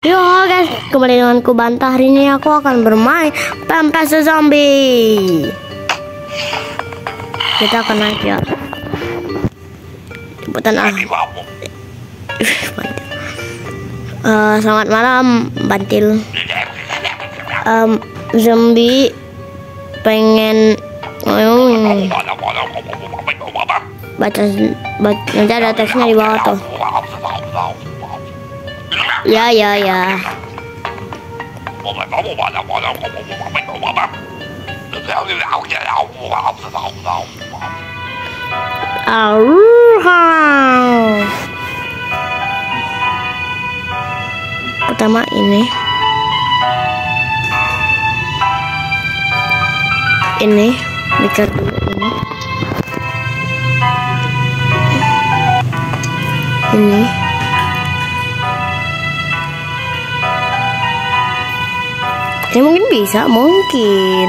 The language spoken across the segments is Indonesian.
Yo guys, kembali denganku Bantah. Hari ini aku akan bermain Plants vs Zombie. Kita akan naik ya. Cepetan selamat malam Bantil. Zombie pengen baca nanti ada teksnya di bawah tuh. Ya. Pertama ini dekat dulu ini. Ya mungkin bisa, mungkin.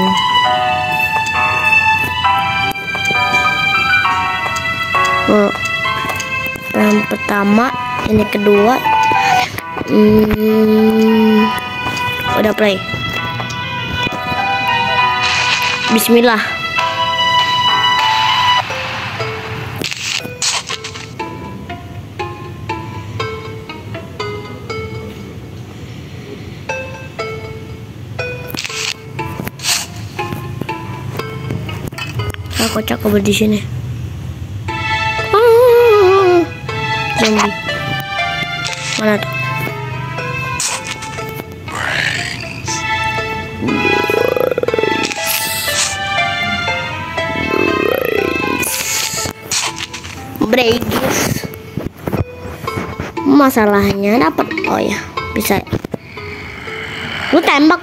Yang pertama, ini kedua. Udah play. Bismillah. Kocak kabur di sini. Zombie. Mana tuh? Breakers. Masalahnya dapat. Oh ya, bisa. Lu tembak.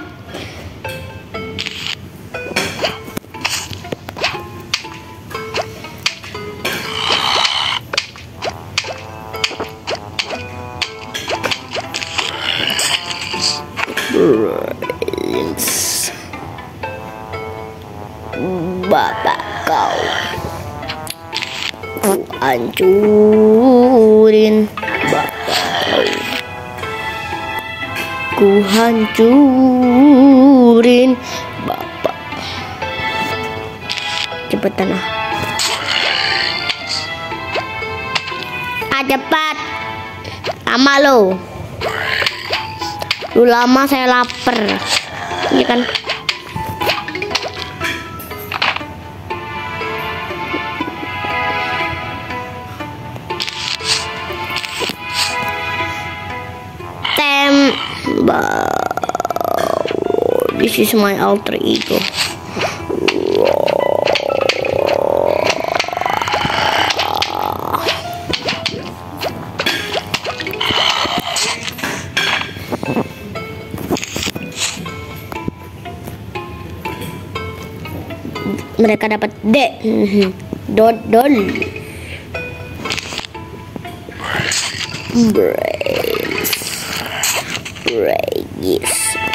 Bapak kau, ku hancurin bapak kau, ku hancurin bapak. Cepetan cepat, lama lo. Lu lama, saya lapar. Iya kan? This is my alter ego. Mereka dapat D. Dodol. Breakers.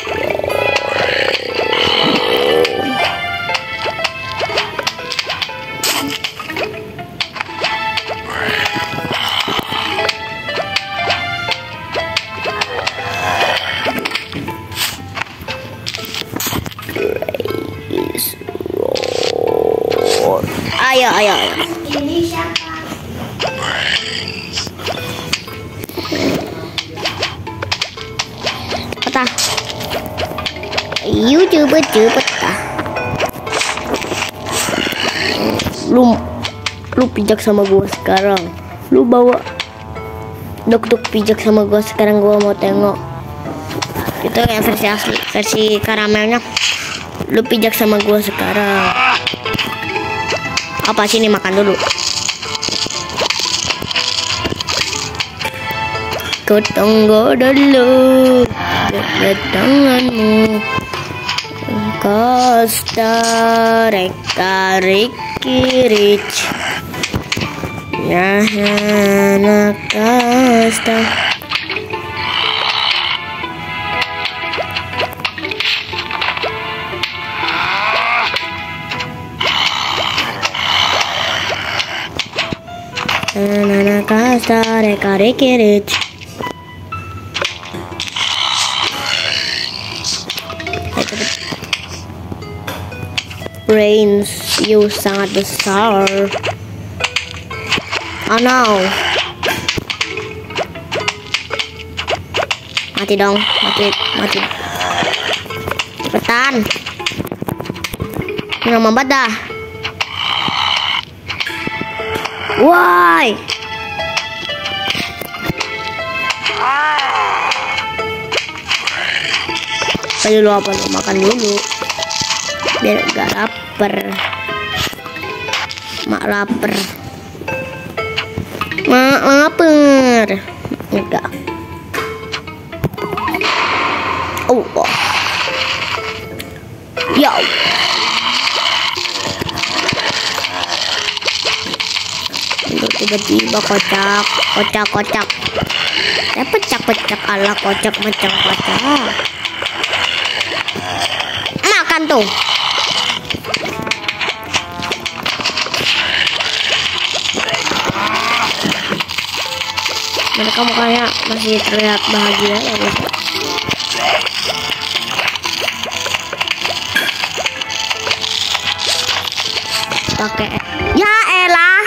Ayo. Ini siapa? Cepet. Cepet. Lu pijak sama gua sekarang. Lu bawa dok pijak sama gua sekarang. Gua mau tengok. Itu yang versi asli, versi karamelnya. Lu pijak sama gua sekarang. Apa sini, makan dulu. Ku tunggu dulu kedatanganmu. Costa Rica Rich. Ya anak Costa. Costa Rica Rich. Brains, you sangat besar. Oh no. Mati dong, mati. Cepetan. Nggak mambat dah. Why? Dulu apa lu? Makan dulu biar gak lapar. Mak lapar. Enggak. Oh. Ya. Tiba-tiba kocak. Pecak ala kocak macam kocak. Makan tuh. Mereka mukanya masih terlihat bahagia ya guys. Pakai ya elah.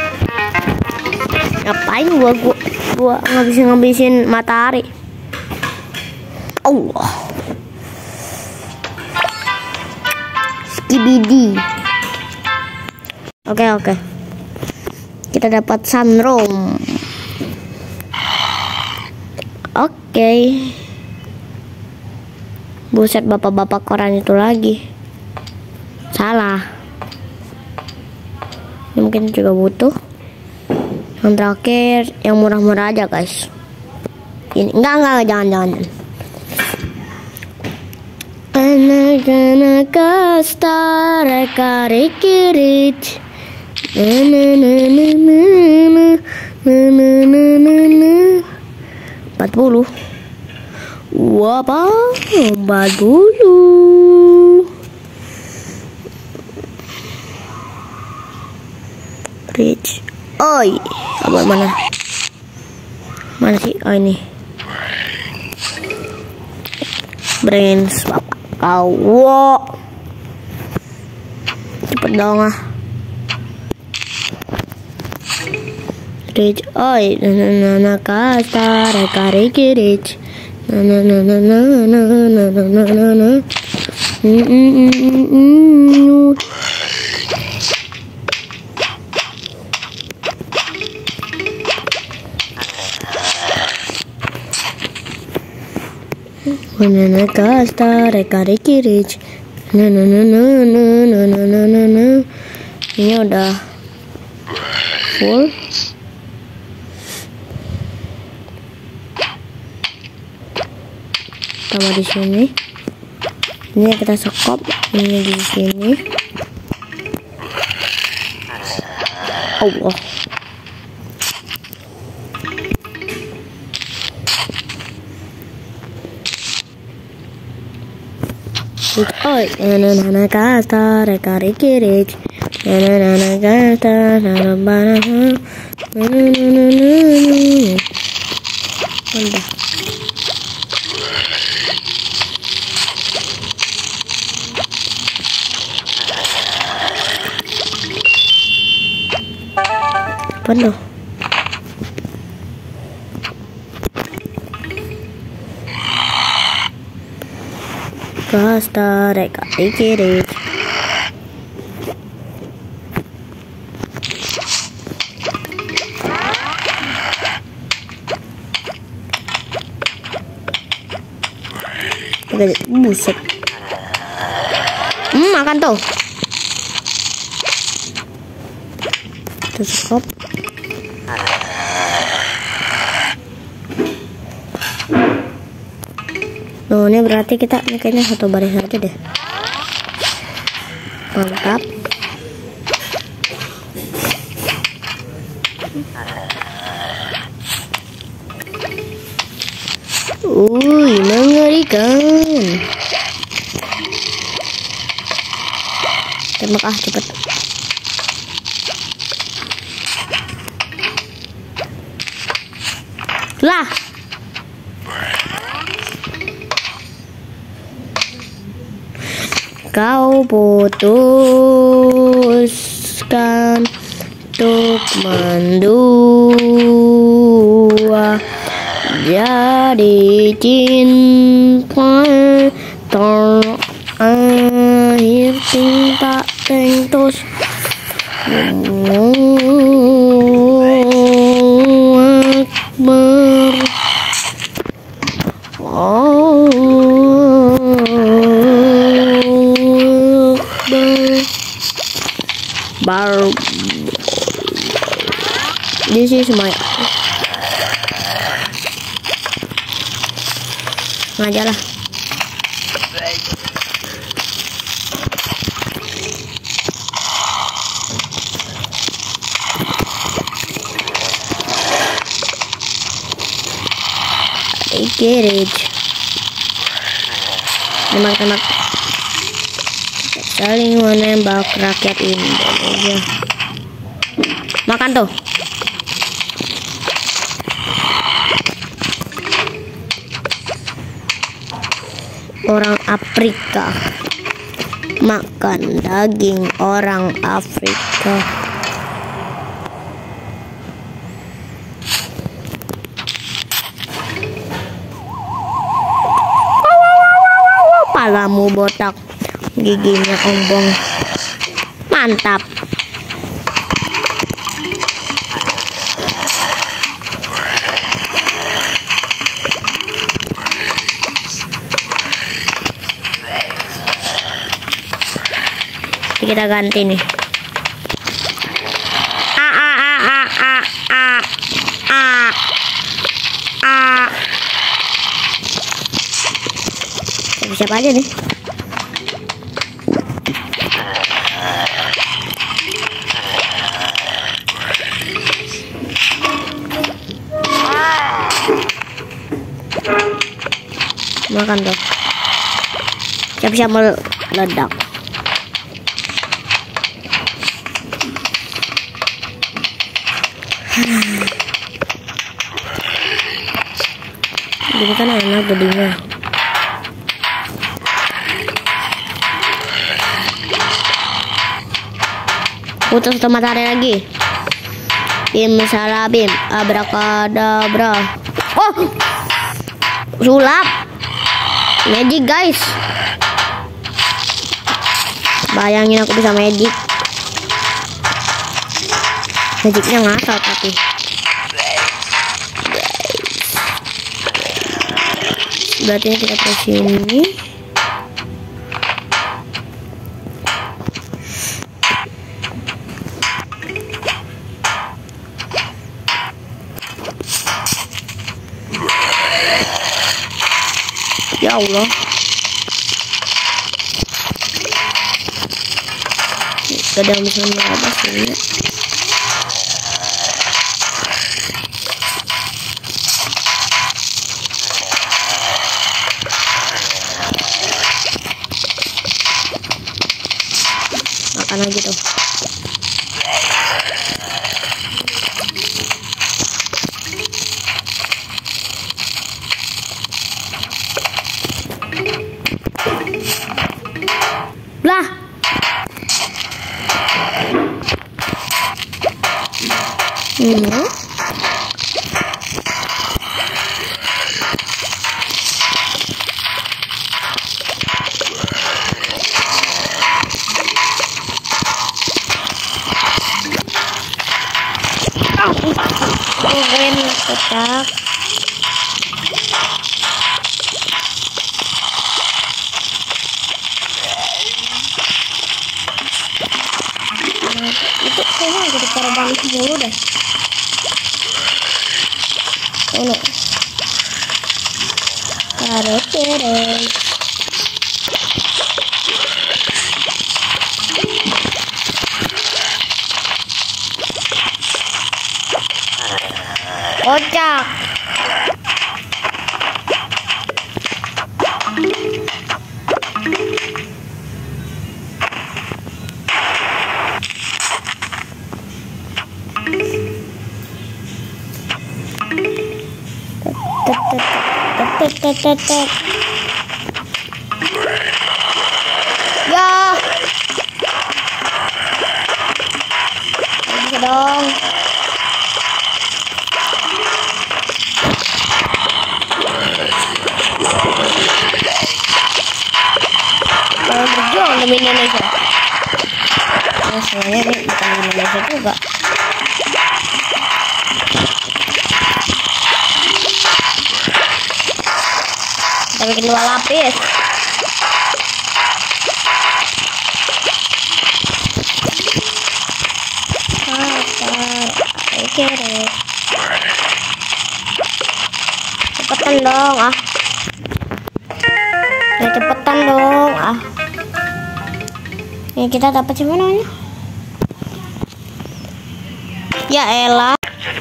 Ngapain gua ngabisin matahari. Allah. Skibidi. Oke. Kita dapat sunroom. Oke. Buset, bapak-bapak koran itu lagi. Salah. Ini mungkin juga butuh. Yang terakhir yang murah-murah aja guys. Ini enggak jangan. Anak-anak kastara karikirich. 40. Apa? Lomba dulu. Rich. Oi, abang mana? Mana sih? Oh ini. Brains bapak kau. Cepet dong ah. Rich, oi, nana kata rekariki rich, nana. Nana kata rekariki rich, nana. Ini udah full. Sama di sini. Ini kita sekop. Ini di sini. Allah. Oi, nana kata rekariki rich, nana kata nana. Udah. Penuh. Kasta reka dikiri. Buset. Makan tuh. Cukup. Loh, ini berarti kita kayaknya satu baris aja deh. Mantap. Mengerikan. Tembak ah, cepet. Lah. kau putuskan untuk mendua jadi cinta terakhir, cinta tentus Akbar. This is my aja lah. I get it. Tembak-tembak. Saling menembak rakyat Indonesia. Makan tuh. Orang Afrika makan daging orang Afrika. Palamu botak, giginya ombong. Mantap. Kita ganti nih. Siapa aja nih? Makan tuh. Siap-siap meledak. Ini kan enak jadinya. Putus matahari lagi. Bim salabim abrakadabra. Oh, sulap magic guys. Bayangin aku bisa magic. Magicnya ngasal tapi. Berarti kita ke sini. Ya Allah. Gak ada yang bisa melapas ini. Makan lagi tuh. Lah. Keren kotak. Itu kayaknya jadi korban dulu deh. Oh no. Kare. Kocak. Ya. dong. Kalau berjuang demi Indonesia. Nah, sebenarnya ini bukan Indonesia juga. Kita bikin 2 lapis. Cepetan dong ah. Ya cepetan dong ah. Ini kita dapat siapa namanya? Ya elah.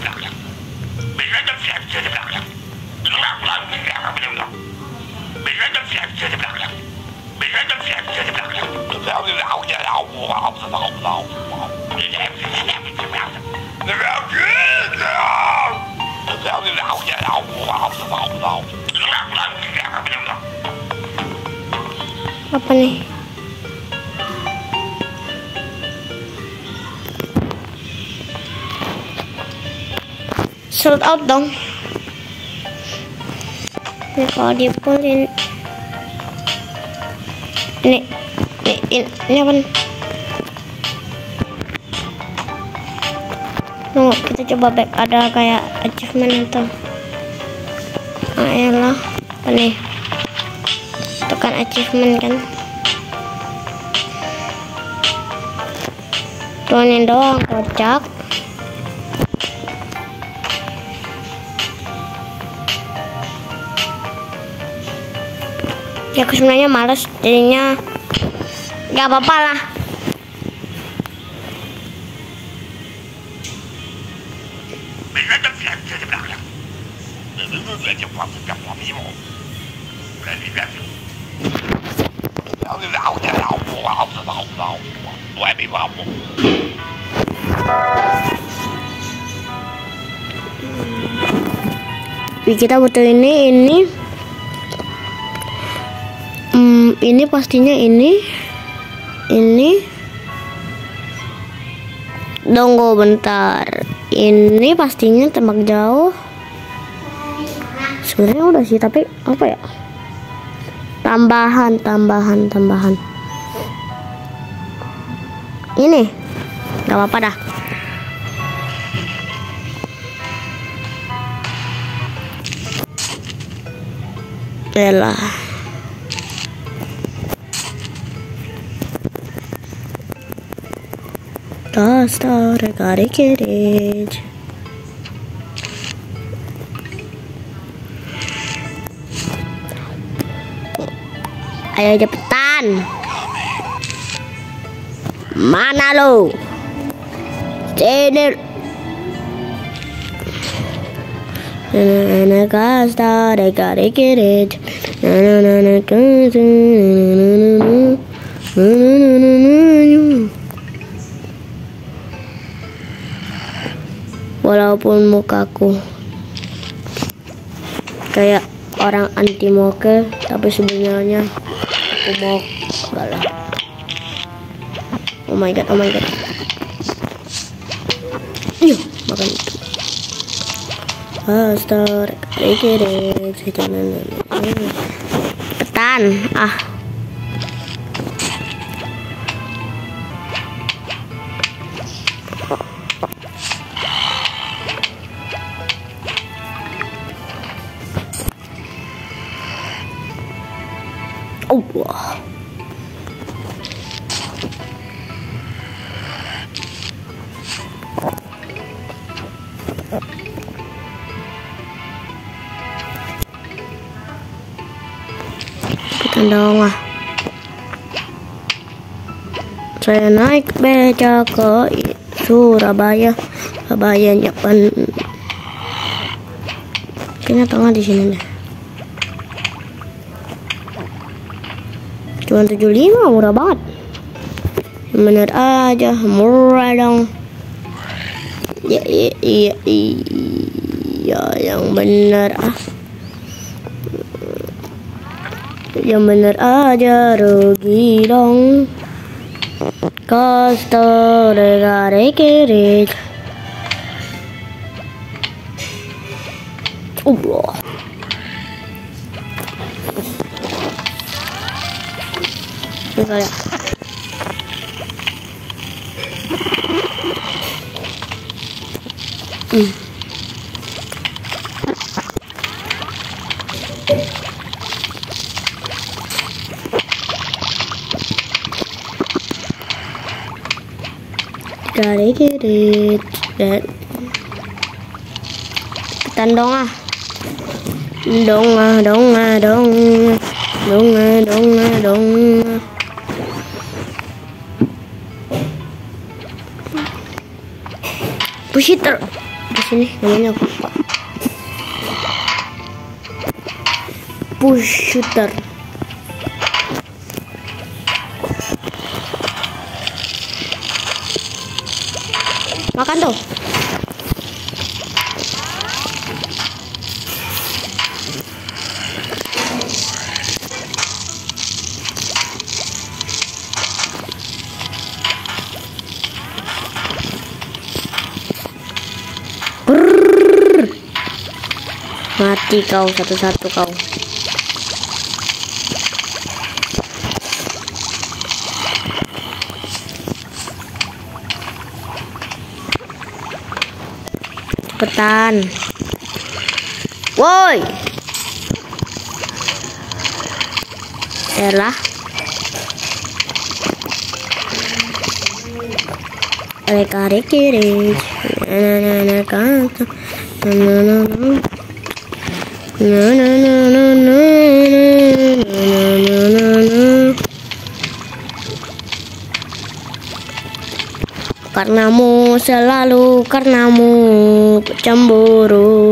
Apa nih? Sold out dong. Ini kalau dipulin ini apa nih? Tunggu, kita coba back, ada kayak achievement atau elah apa nih? Itu kan achievement kan? Tuanin doang kocak. Ya aku sebenarnya males jadinya, nggak apa-apa lah. Kita butuh ini pastinya ini tunggu bentar, ini pastinya tembak jauh. Sebenarnya udah sih, tapi apa ya, tambahan ini nggak apa-apa dah. Elah. I gotta get it. Ayo cepetan. Mana lo? Sini. I gotta get it. Walaupun mukaku kayak orang anti moke, tapi sebenarnya aku mau galah. Oh my god. Yuh, makan itu. Petan ah. Allah. Kita dong lah. Saya naik beca ke Surabaya, Nyapan. Kayaknya tengah di sini deh. Cuma 75, murah banget. Bener aja, murah dong. Iya, yang bener ah. Yang bener aja, rugi dong. Costo regare kiri. Allah. Ini kali ya. Dari kiri, ikutan dong ah, dong. Pushitter di sini namanya apa? Pushitter. Makan tuh. Mati kau satu-satu kau. Cepetan. Woi. Elah. Tarik kiri. Karenamu selalu, karenamu cemburu.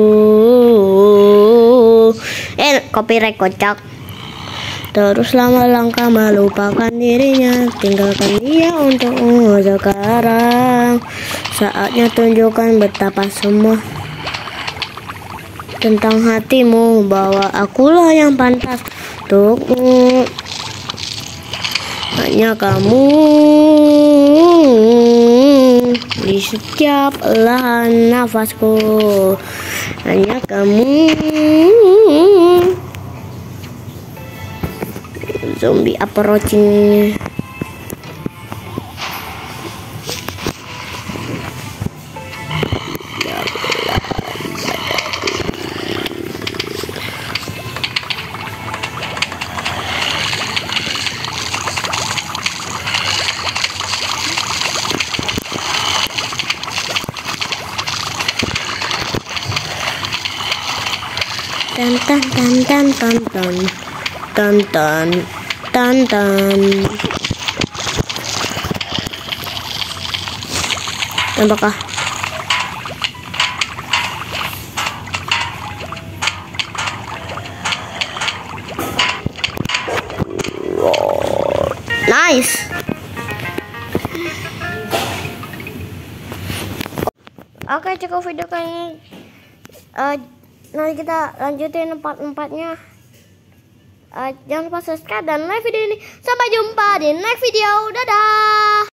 Copyright kocak. Teruslah melangkah melupakan dirinya, tinggalkan dia untukmu sekarang. Saatnya tunjukkan betapa semua tentang hatimu, bahwa akulah yang pantas untukmu. Hanya kamu di setiap helahan nafasku. Hanya kamu. Zombie approaching. Tan. Tembak ah. Nice. Oke, cukup video kali ini. Nanti kita lanjutin part-4-nya. Jangan lupa subscribe dan like video ini. Sampai jumpa di next video. Dadah.